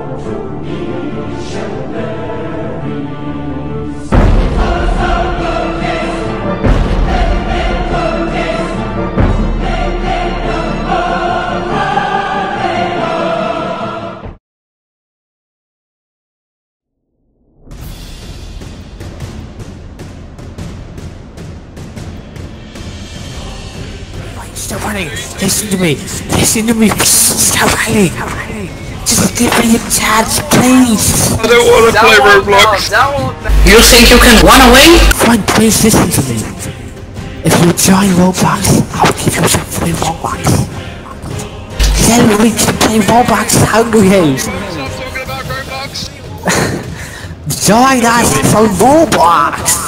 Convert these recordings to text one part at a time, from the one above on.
Stop running! Listen to me! Listen to me! Stop running! Just give me a chance, please! I don't want to play Roblox! You think you can run away? Fine, please listen to me. If you join Roblox, I'll give you some free Robux. Then we can play Roblox Hunger Games. Stop talking about Roblox! Join us for Roblox!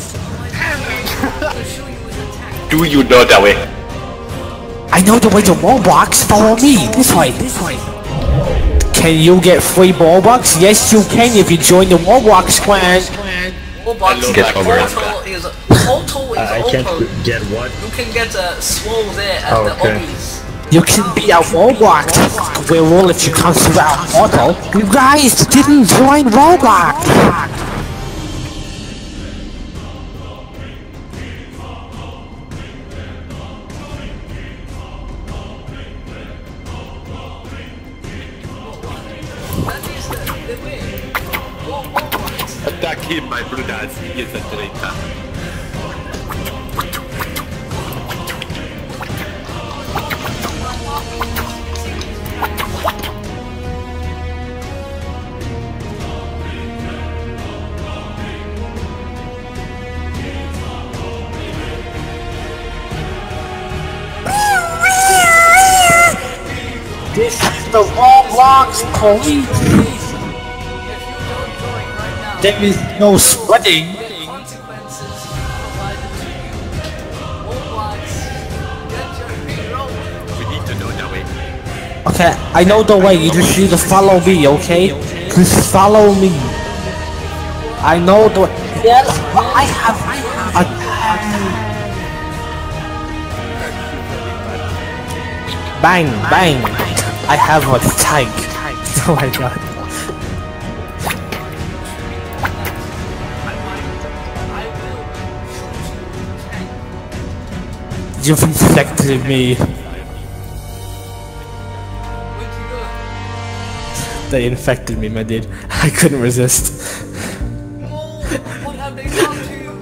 Do you know that way? I know the way to Roblox, follow me! This way! Can you get free Robux? Yes you can if you join the Roblox clan! Get over it. I can't get what? You can get a swole there at the obbies. You can be a Roblox! We will if you come to our portal. You guys didn't join Roblox! Attack him, my brothers. He is a traitor. This is the Roblox police! There is no spreading. Consequences provided to you. Roblox, get your hero. We need to know that way. Okay, I know the way, you just need to follow me, okay? Just follow me. I know the way. Yes, I have a bang, bang. I have a tank. Oh my god. You've infected me. They infected me, my dude. I couldn't resist. No, what have they done to you?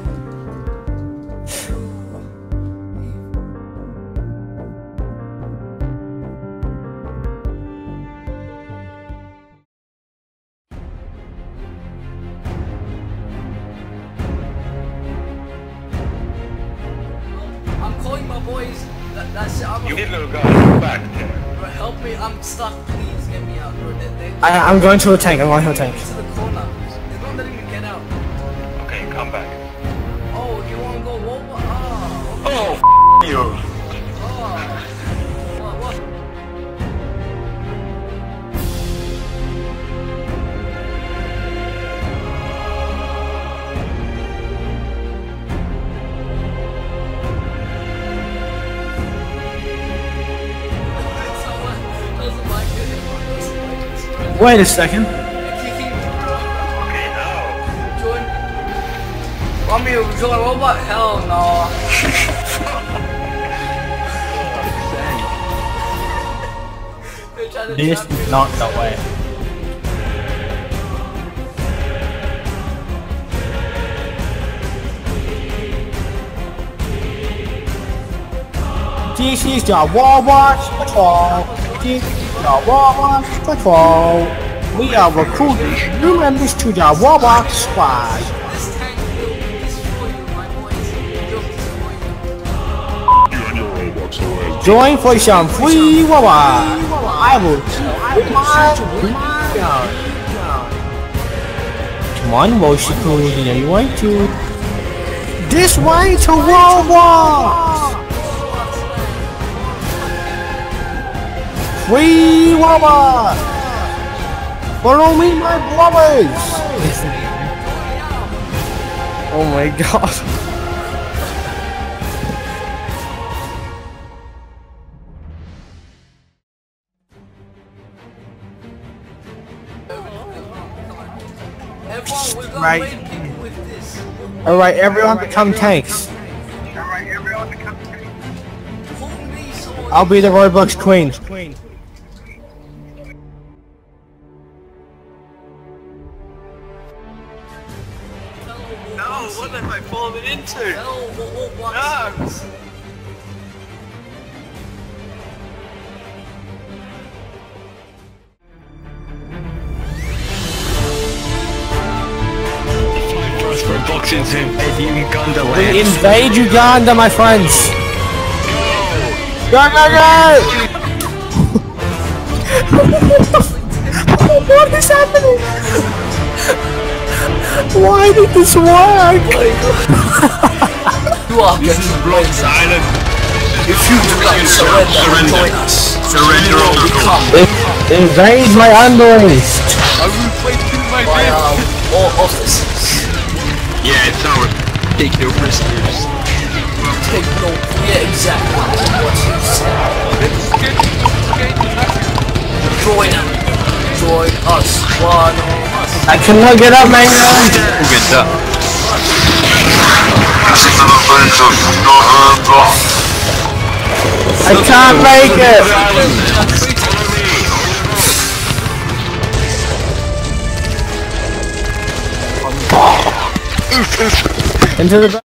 I'm calling my boys. That's it. You little guy, come back there. Bro, help me. I'm stuck. Please get me out, bro. I'm going to a tank, I'm going to a tank. To the corner. They're not letting me get out. Okay, come back. Oh, you wanna go Walmart? Oh, okay. Oh, f*** you. Oh. What? Someone doesn't like it. Everyone doesn't like it. Wait a second. Okay, now. Join. Want me to join Robot? Hell no. They're trying to This trap me. is not the way. This is the Roblox Patrol. This is the Roblox Patrol. We are recruiting new members to the Roblox squad. This tank will destroy you, my boys. It will destroy you. Join for some free Roblox. I will keep my gun. Come on, motion cruising anyway to this way to Roblox. Free Roblox. Follow me, my brothers. Oh my god. won't. We're gonna Right. raid people with this. Alright, everyone become tanks. Pull me someone. I'll be the Roblox queen. No, what have I fallen into? No, what? Robloxians invade Uganda We land. invade Uganda, my friends. Go, go, go! What is happening? Why did this work? You are getting blown silent. If you do not surrender, join us. Surrender We will become Invade my underlings. I will fight through my by death. all officers. Yeah, it's ours. Take no prisoners. Take no, yeah, exactly what you said. Join them. Join us. One of us. I cannot get up, man. Uganda. I can't make it. Into the